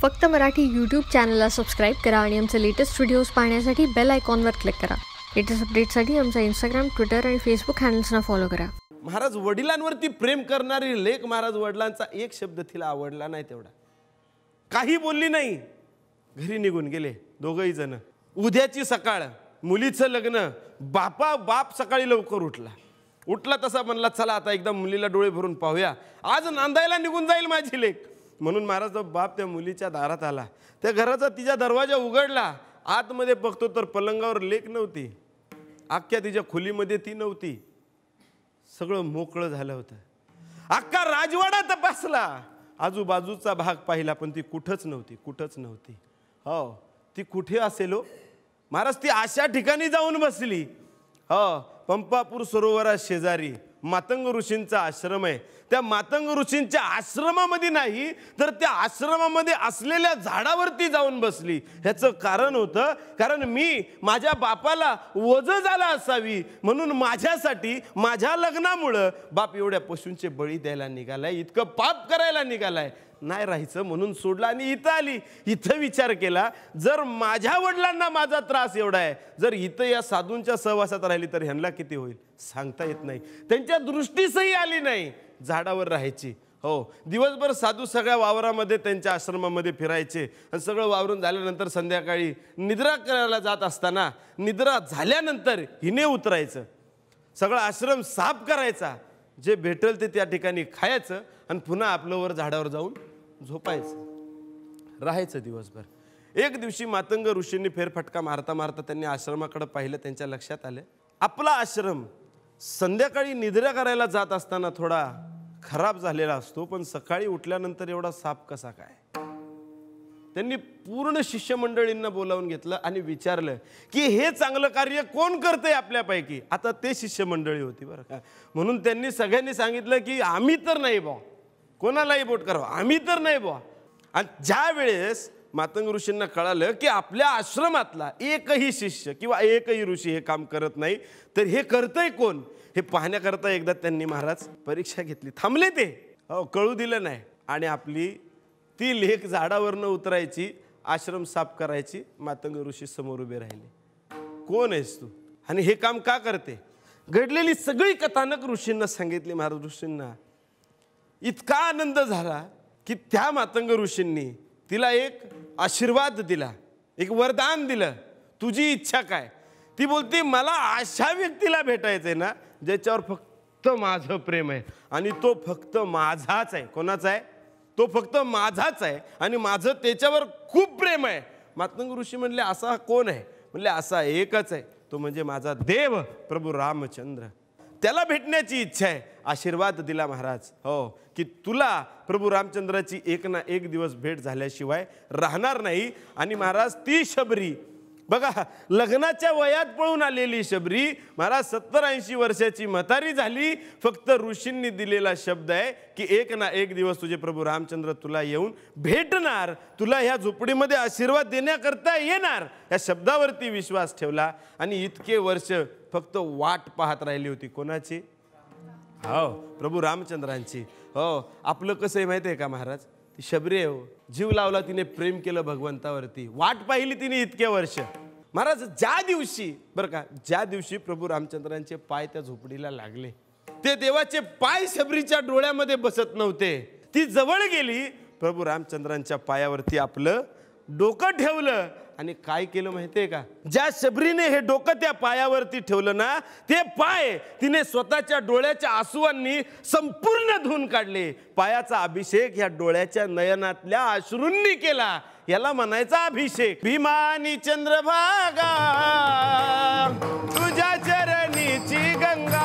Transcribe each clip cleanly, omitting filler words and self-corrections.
फक्त मराठी यूट्यूब चॅनलला सबस्क्राईब करा आणि आमचे लेटेस्ट व्हिडिओज पाहण्यासाठी बेल आयकॉनवर क्लिक करा। लेटेस्ट अपडेट्ससाठी आमचा इंस्टाग्राम, ट्विटर आणि फेसबुक हँडल्सना फॉलो करा। महाराज वडिलांवरती प्रेम करणारी लेक महाराज वडिलांचा एक शब्द तिला आवडला नाही, तेवढा काही बोलली नाही, घरी निघून गेले दोघही जण। उद्याची सकाळ, मुलीचं लग्न। बाप सकाळी लवकर उठला तसा म्हणला चला आता एकदा मुलीला डोळे भरून पाहूया, आज नांदायला निघून जाईल माझी लेक। म्हणून महाराज तो बाप त्या मुलीच्या दारात आला, त्या घराचा तिच्या दरवाजा उघडला, आतमध्ये बघतो तर पलंगावर लेक नव्हती, अख्ख्या तिच्या खोलीमध्ये ती नव्हती, सगळं मोकळं झालं होतं। अख्खा राजवाडा तपासला, आजूबाजूचा भाग पाहिला, पण ती कुठंच नव्हती। हो, ती कुठे असेल हो महाराज? ती अशा ठिकाणी जाऊन बसली, हो, पंपापूर सरोवरा शेजारी मातंग ऋषींचा आश्रम आहे। त्या मातंग ऋषींच्या आश्रमामध्ये नाही तर त्या आश्रमामध्ये असलेल्या झाडावरती जाऊन बसली। ह्याचं कारण होतं, कारण मी माझ्या बापाला वज झाला असावी म्हणून माझ्यासाठी माझ्या लग्नामुळं बाप एवढ्या पशूंचे बळी द्यायला निघालाय, इतकं पाप करायला निघालाय, नाही राहायचं म्हणून सोडला आणि इथं आली। इथं विचार केला, जर माझ्या वडिलांना माझा त्रास एवढा आहे, जर इथं या साधूंच्या सहवासात राहिली तर ह्यांना किती होईल सांगता येत नाही। त्यांच्या दृष्टीसही आली नाही झाडावर राहायची। हो, दिवसभर साधू सगळ्या वावरामध्ये त्यांच्या आश्रमामध्ये फिरायचे आणि सगळं वावरून झाल्यानंतर संध्याकाळी निद्रा करायला जात असताना निद्रा झाल्यानंतर हिने उतरायचं, सगळं आश्रम साफ करायचा, जे भेटेल ते त्या ठिकाणी खायचं आणि पुन्हा आपलं वर झाडावर जाऊन झोपायचं, राहायचं दिवसभर। एक दिवशी मातंग ऋषींनी फेरफटका मारता मारता त्यांनी आश्रमाकडे पाहिलं, त्यांच्या लक्षात आलं आपला आश्रम संध्याकाळी निद्रा करायला जात असताना थोडा खराब झालेला असतो, पण सकाळी उठल्यानंतर एवढा साफ कसा काय? त्यांनी पूर्ण शिष्यमंडळींना बोलावून घेतलं आणि विचारलं की हे चांगलं कार्य कोण करतंय आपल्यापैकी? आता ते शिष्यमंडळी होती बरं का, म्हणून त्यांनी सगळ्यांनी सांगितलं की आम्ही तर नाही बुवा, कोणालाही बोट करावं, आम्ही तर नाही बुवा। आणि ज्या वेळेस मातंग ऋषींना कळालं की आपल्या आश्रमातला एकही शिष्य किंवा एकही ऋषी हे काम करत नाही, तर हे करतंय कोण हे पाहण्याकरता एकदा त्यांनी महाराज परीक्षा घेतली। थांबले ते, हो, कळू दिलं नाही, आणि आपली ती लेक झाडावरनं उतरायची, आश्रम साफ करायची, मातंग ऋषी समोर उभे राहिले, कोण आहेस तू आणि हे काम का करते? घडलेली सगळी कथानक ऋषींना सांगितली। महाराज ऋषींना इतका आनंद झाला की त्या मातंग ऋषींनी तिला एक आशीर्वाद दिला, एक वरदान दिलं, तुझी इच्छा काय? ती बोलते मला अशा व्यक्तीला भेटायचंय ना ज्याच्यावर फक्त माझं प्रेम आहे आणि तो फक्त माझाच आहे। कोणाचा आहे? तो फक्त माझाच आहे आणि माझं त्याच्यावर खूप प्रेम आहे। मातंग ऋषी म्हणले असा कोण आहे? म्हणले असा एकच आहे, तो म्हणजे माझा देव प्रभू रामचंद्र, त्याला भेटण्याची इच्छा आहे। आशीर्वाद दिला महाराज, हो, की तुला प्रभू रामचंद्राची एक ना एक दिवस भेट झाल्याशिवाय राहणार नाही। आणि महाराज ती शबरी बघा, लग्नाच्या वयात पळून आलेली शबरी महाराज 70-80 वर्षाची म्हातारी झाली, फक्त ऋषींनी दिलेला शब्द आहे की एक ना एक दिवस तुझे प्रभू रामचंद्र तुला येऊन भेटणार, तुला ह्या झोपडीमध्ये आशीर्वाद देण्याकरता येणार, या शब्दावरती विश्वास ठेवला आणि इतके वर्ष फक्त वाट पाहत राहिली होती। कोणाची? हो, प्रभू रामचंद्रांची। हो, आपलं कसं आहे माहिती आहे का महाराज? ती शबरी आहे, हो, जीव लावला तिने, प्रेम केलं भगवंतावरती, वाट पाहिली तिने इतके वर्ष। महाराज ज्या दिवशी बरं का, ज्या दिवशी प्रभू रामचंद्रांचे पाय त्या झोपडीला लागले, ते देवाचे पाय शबरीच्या डोळ्यामध्ये बसत नव्हते, ती जवळ गेली, प्रभू रामचंद्रांच्या पायावरती आपलं डोकं ठेवलं आणि काय केलं माहितीये का? ज्या शबरीने हे डोकं त्या पायावरती ठेवलं ना, ते पाय तिने स्वतःच्या डोळ्याच्या आसुवांनी संपूर्ण धुवून काढले। पायाचा अभिषेक ह्या डोळ्याच्या नयनातल्या अश्रूंनी केला, याला म्हणायचा अभिषेक। भीमानी चंद्रभागा तुझ्या चरणीची गंगा,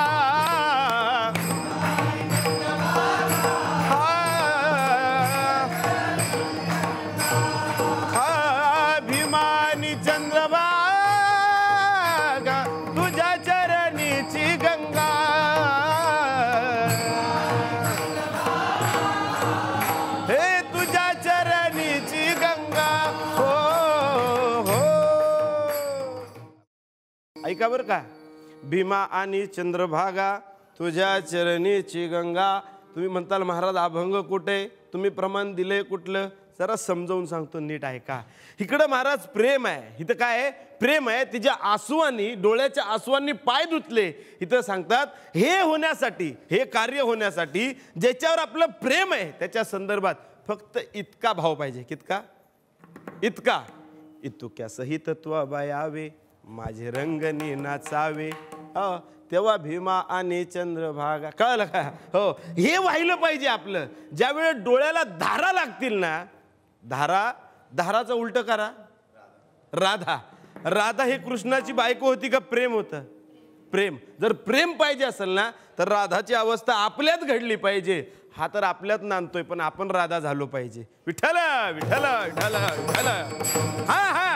ऐका बरं का, भीमा आणि चंद्रभागा तुझ्या चरणीची गंगा। तुम्ही म्हणताल महाराज अभंग कुठे, तुम्ही प्रमाण दिले कुठलं? जरा समजावून सांगतो नीट आहे का. इकडं महाराज प्रेम आहे, इथं काय आहे प्रेम आहे. तिच्या आसुवांनी डोळ्याच्या आसुवांनी पाय धुतले. इथं सांगतात हे होण्यासाठी, हे कार्य होण्यासाठी ज्याच्यावर आपलं प्रेम आहे त्याच्या संदर्भात फक्त इतका भाव पाहिजे. कितका? इतका. इतुक्या सहित त्वा यावे माझे रंगनी नाचावे, तेव्हा भीमा आणि चंद्रभागा. कळलं का? हो, हे व्हायला पाहिजे आपलं. ज्या वेळेस डोळ्याला धारा लागतील ना, धाराचं उलट करा, राधा. राधा हे कृष्णाची बायको होती का प्रेम होतं? प्रेम. जर प्रेम पाहिजे असेल ना तर राधाची अवस्था आपल्यात घडली पाहिजे. हा तर आपल्यात नांदतोय पण आपण राधा झालो पाहिजे. विठ्ठल विठ्ठल विठ्ठल विठ्ठल. हा हा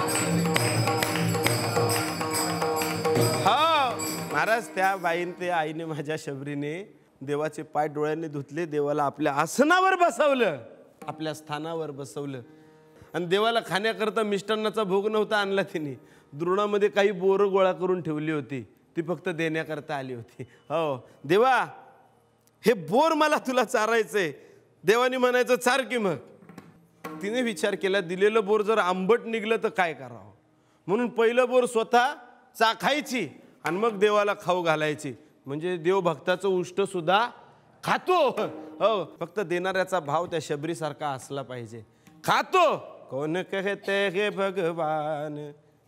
महाराज, त्या बाईन ते आईने माझ्या शबरीने देवाचे पाय डोळ्यांनी धुतले. देवाला आपल्या आसनावर बसवलं, आपल्या स्थानावर बसवलं. आणि देवाला खाण्याकरता मिष्टान्नाचा भोग नव्हता आणला तिने. द्रोणामध्ये काही बोरं गोळा करून ठेवली होती, ती फक्त देण्याकरता आली होती. हो देवा, हे बोर मला तुला चारायचंय. देवाने म्हणायचं चार की. मग तिने विचार केला, दिलेलं बोर जर आंबट निघलं तर काय करावं. म्हणून पहिलं बोर स्वतः चाखायची आणि मग देवाला खाऊ घालायची. म्हणजे देव भक्ताचं उष्ट सुद्धा खातो. हो, फक्त देणाऱ्याचा भाव त्या शबरीसारखा असला पाहिजे. खातो. कोण कहते हे भगवान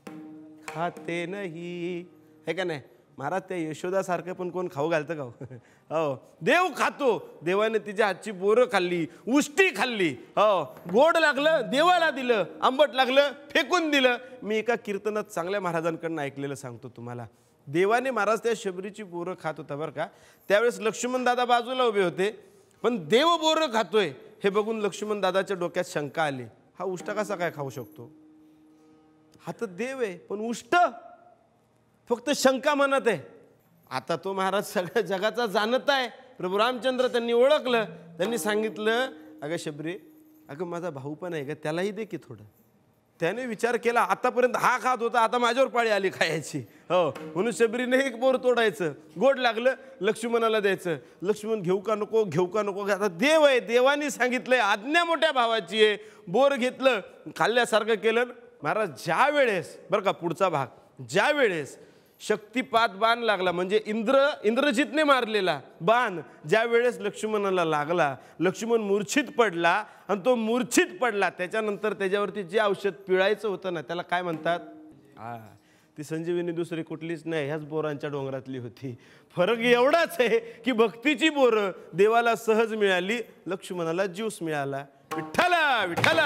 खाते नाही, हे का नाही महाराज. त्या यशोदासारखं पण कोण खाऊ घालतं का? हो, देव खातो. देवाने तिच्या हातची बोरं खाल्ली, उष्टी खाल्ली. हो, गोड लागलं देवाला दिलं, आंबट लागलं फेकून दिलं. मी एका कीर्तनात चांगल्या महाराजांकडून ऐकलेलं सांगतो तुम्हाला. देवाने महाराज त्या शबरीची बोरं खात होता बरं का. त्यावेळेस लक्ष्मण दादा बाजूला उभे होते. पण देव बोरं खातोय हे बघून लक्ष्मण दादाच्या डोक्यात शंका आली. हा उष्ट कसा काय खाऊ शकतो? हा तर देव आहे, पण उष्ट फक्त शंका म्हणत आहे. आता तो महाराज सगळ्या जगाचा जाणता आहे. प्रभू रामचंद्र त्यांनी ओळखलं. त्यांनी सांगितलं, अगं शबरी, अगं माझा भाऊ पण आहे का, त्यालाही दे की थोडं. त्याने विचार केला, आतापर्यंत हा खात होता, आता माझ्यावर पाळी आली खायची. हो, म्हणून शबरीने एक बोर तोडायचं, गोड लागलं लक्ष्मणाला द्यायचं. लक्ष्मण घेऊ का नको, घेऊ का नको. आता देव आहे, देवानी सांगितलंय, आज्ञा मोठ्या भावाची आहे. बोर घेतलं, खाल्ल्यासारखं केलं. महाराज ज्या वेळेस बरं का, पुढचा भाग, ज्या वेळेस शक्तिपात बाण लागला, म्हणजे इंद्रजितने मारलेला बाण ज्या वेळेस लक्ष्मणाला लागला, लक्ष्मण मूर्छित पडला. आणि तो मूर्छित पडला त्याच्यानंतर त्याच्यावरती जे औषध पिळायचं होतं ना, त्याला काय म्हणतात? ती संजीवनी दुसरी कुठलीच नाही, ह्याच बोरांच्या डोंगरातली होती. फरक एवढाच आहे की भक्तीची बोरं देवाला सहज मिळाली, लक्ष्मणाला ज्यूस मिळाला. विठ्ठल विठ्ठल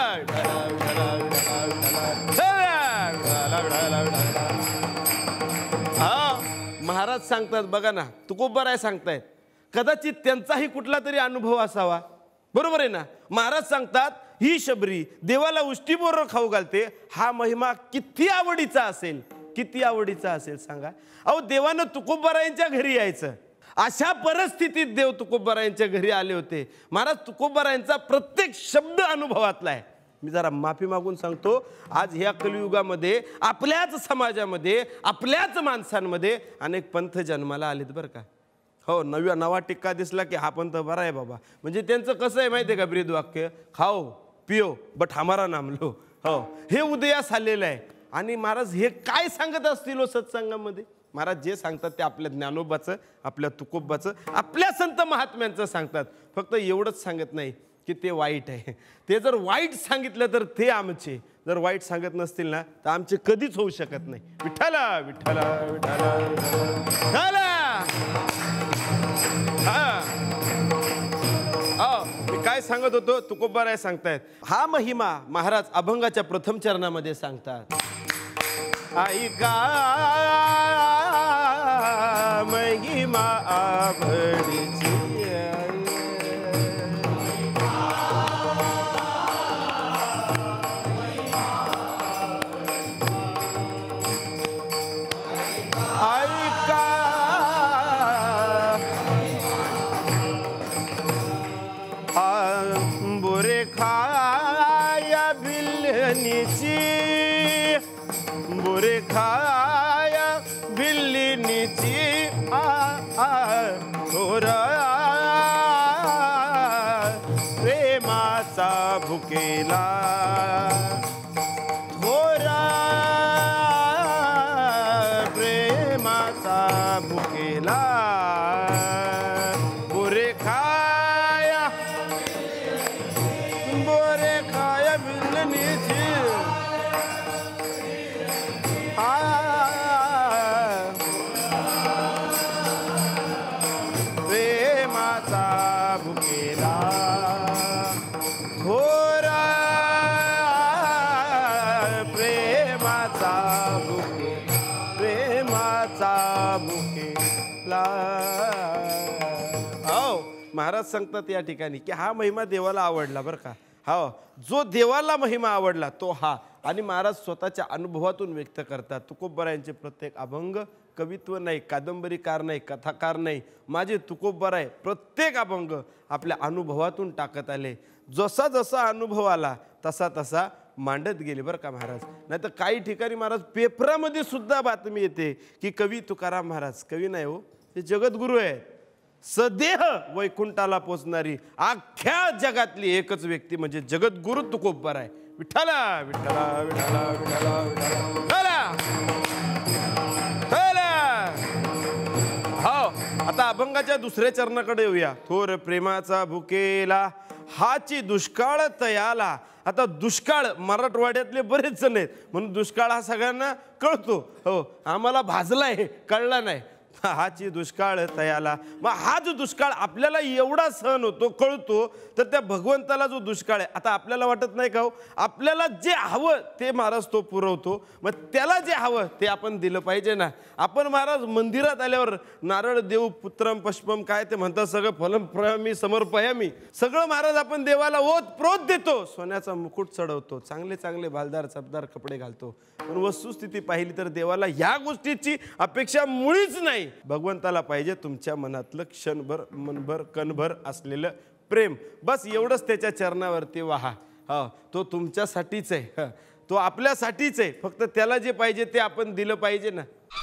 महाराज सांगतात बघा ना, तुकोबराय सांगतायत, कदाचित त्यांचाही कुठला तरी अनुभव असावा. बरोबर आहे ना. महाराज सांगतात ही शबरी देवाला उष्टी बोरं खाऊ घालते. हा महिमा किती आवडीचा असेल, किती आवडीचा असेल सांगा. अहो, देवानं तुकोबरायांच्या घरी यायचं, अशा परिस्थितीत देव तुकोबरायांच्या घरी आले होते. महाराज तुकोबरायांचा प्रत्येक शब्द अनुभवातला आहे. मी जरा माफी मागून सांगतो, आज ह्या कलियुगामध्ये आपल्याच समाजामध्ये, आपल्याच माणसांमध्ये अनेक पंथ जन्माला आलेत बरं का. हो, नवा टिक्का दिसला की हा पंथ बरा आहे बाबा. म्हणजे त्यांचं कसं आहे माहिती आहे का, ब्रीद वाक्य, खाओ पिओ बट हमारा नाम लो. हो, हे उदयास आलेलं आहे. आणि महाराज हे काय सांगत असतील हो सत्संगामध्ये? महाराज जे सांगतात ते आपल्या ज्ञानोबाचं, आपल्या तुकोबाचं, आपल्या संत महात्म्यांचं सांगतात. फक्त एवढंच सांगत नाही की ते वाईट आहे. ते जर वाईट सांगितलं तर ते आमचे, जर वाईट सांगत नसतील ना तर आमचे कधीच होऊ शकत नाही. विठ्ठला विठ्ठला विठ्ठला. मी काय सांगत होतो, तुकोबाराय सांगतायत हा महिमा महाराज अभंगाच्या प्रथम चरणामध्ये सांगतात. ऐका महिमा आवडीची, बोरे खाया बिल्लीची, बोरे खाया बिल्लीची थोरा प्रेमाचा भुकेला थोरा प्रेमाचा भुकेला बोरे खाया बिलनीची प्रेमाचा भुकेला थोरा प्रेमाचा भुकेला. हो महाराज सांगतात या ठिकाणी की हा महिमा देवाला आवडला बरं का. हो जो देवाला महिमा आवडला तो हा. आणि महाराज स्वतःच्या अनुभवातून व्यक्त करतात. तुकोबरायांचे प्रत्येक अभंग कवित्व नाही, कादंबरीकार नाही, कथाकार नाही, माझे तुकोबराय प्रत्येक अभंग आपल्या अनुभवातून टाकत आले. जसा जसा अनुभव आला तसा तसा मांडत गेले बरं का महाराज. नाही तर काही ठिकाणी महाराज पेपरामध्ये सुद्धा बातमी येते की कवी तुकाराम महाराज, कवी नाही हो, ते जगद्गुरू आहेत, सदेह वैकुंठाला पोचणारी अख्ख्या जगातली एकच व्यक्ती म्हणजे जगद्गुरु तुकोबराय. विठ्ठला विठ्ठला विठ्ठला विठ्ठला विठ्ठला. हो आता अभंगाच्या दुसऱ्या चरणाकडे येऊया. थोर प्रेमाचा भुकेला हाची दुष्काळ तयाला. आता दुष्काळ मराठवाड्यातले बरेच जण आहेत म्हणून दुष्काळ हा सगळ्यांना कळतो. हो आम्हाला भाजलाय कळला नाही. हाची दुष्काळ तयाला. मग हा जो दुष्काळ आपल्याला एवढा सहन होतो कळतो तर त्या भगवंताला जो दुष्काळ आहे, आता आपल्याला वाटत नाही का हो, आपल्याला जे हवं ते महाराज तो पुरवतो. मग त्याला जे हवं ते आपण दिलं पाहिजे ना. आपण महाराज मंदिरात आल्यावर नारळ देऊ पुत्रम पुष्पम काय ते म्हणतात सगळं फलम प्रयामी समर्पयामी सगळं महाराज आपण देवाला ओत प्रोत देतो. सोन्याचा मुकुट चढवतो, चांगले चांगले भालदार चपदार कपडे घालतो. पण वस्तुस्थिती पाहिली तर देवाला ह्या गोष्टीची अपेक्षा मुळीच नाही. भगवंताला पाहिजे तुमच्या मनातलं क्षणभर मनभर कणभर असलेलं प्रेम. बस एवढंच त्याच्या चरणावरती वाहा. हा तो तुमच्यासाठीच आहे, तो आपल्यासाठीच आहे. फक्त त्याला जे पाहिजे ते आपण दिलं पाहिजे ना.